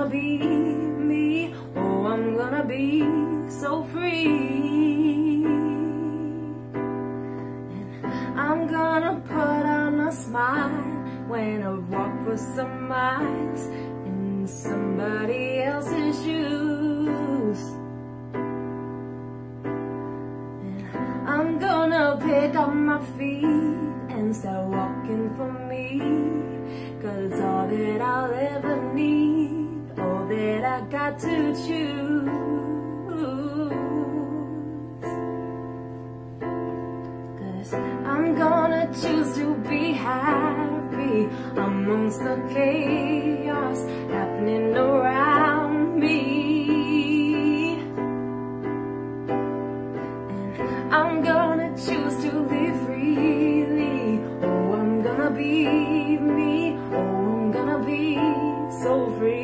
gonna be me. Oh, I'm gonna be so free. And I'm gonna put on a smile when I walk for some miles in somebody else's shoes. And I'm gonna pick up my feet and start walking for me, 'cause all that I'll ever need, all that I got to choose. 'Cause I'm gonna choose to be happy amongst the chaos happening around me. And I'm gonna choose to live freely. Oh, I'm gonna be me. Oh, I'm gonna be so free.